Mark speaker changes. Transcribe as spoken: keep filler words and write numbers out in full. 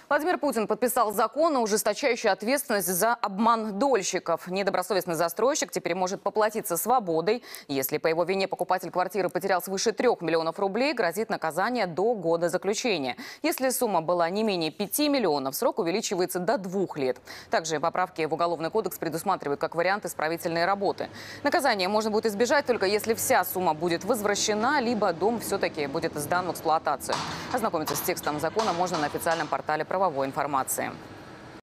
Speaker 1: Владимир Путин подписал закон, ужесточающий ответственность за обман дольщиков. Недобросовестный застройщик теперь может поплатиться свободой. Если по его вине покупатель квартиры потерял свыше трех миллионов рублей, грозит наказание до года заключения. Если сумма была не менее пяти миллионов, срок увеличивается до двух лет. Также поправки в Уголовный кодекс предусматривают как вариант исправительной работы. Наказание можно будет избежать только если вся сумма будет возвращена, либо дом все-таки будет сдан в эксплуатацию. Ознакомиться с текстом закона можно на официальном портале правовой информации.